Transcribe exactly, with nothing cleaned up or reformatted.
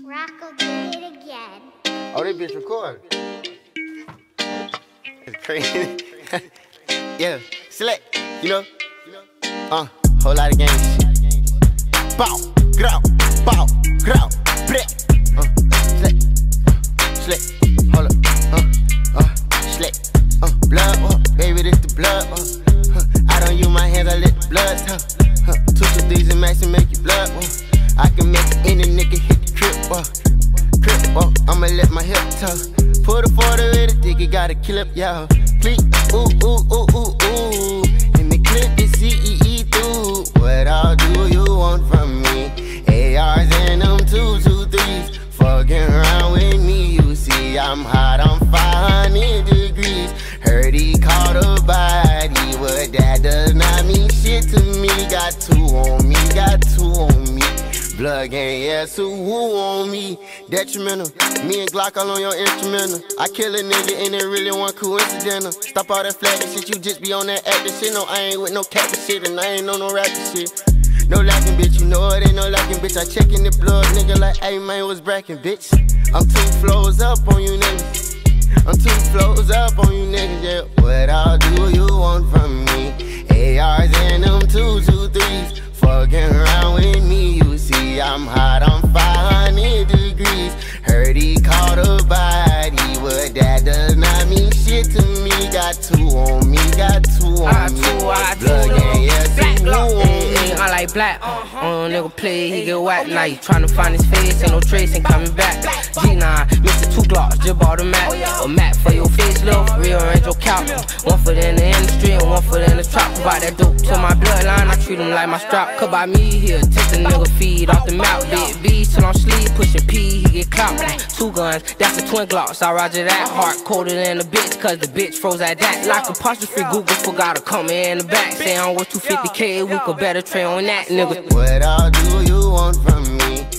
Rocco did it again. Oh, this bitch recording. It's crazy. Yeah, select, you know. Uh, whole lot of gang shit. Bow, grow, bow, grow, bleh. Uh, select, uh, select, hold up, uh, uh, select, uh, blood, uh, baby, this the blood, uh, uh, I don't use my hands, I let the blood, uh, uh, two to threes and max and make you blood, uh, I can make any nigga hit the trip, uh, trip, uh, I'ma let my hip tuck, put a photo in the dick, you gotta kill up, y'all, please, ooh, ooh, ooh, ooh, ooh, in the clip, you C E E through, what all do you want from me, A Rs and them two, two, threes, fucking around with me, you see, I'm hot, I'm five hundred degrees, heard he caught a body, but that does not mean shit to me, got two on me, got two on me, blood gang, yeah, so who on me, detrimental, me and Glock all on your instrumental, I kill a nigga and it really one coincidental, stop all that flagging shit, you just be on that acting shit, no, I ain't with no capping shit, and I ain't on no rapping shit, no lacking bitch, you know it ain't no lacking bitch, I checkin' the blood, nigga like, hey man, what's brackin' bitch, I'm two flows up on you niggas, I'm two flows up on you niggas, yeah, what all do you want from me, A Rs and them two, two, threes, fucking around with me, you see, I'm hot, I'm five hundred degrees, heard he caught a body, but that does not mean shit to me, got two on me, got two on I me, two, I blood two, gang, yeah, black, two black, on me. I like black, on nigga play, he get whacked, now you tryna find his face, ain't no trace, ain't coming back, G nine, Mister Two Glocks, just bought a Mac, a Mac for your face, lil', rearrange your couch, one foot in the industry and one foot in the trap, provide that dope to my bloodline, I treat him like my strap, cut by me here, take the nigga feed off the mouth, big B, till I'm sleep, pushing P, he get clout, two guns, that's the twin Glocks, I roger that, heart colder than a bitch, cause the bitch froze at that, like apostrophe Google, forgot to come in the back, say I'm worth two fifty K, we could better trade on that, nigga. What all do you want from me?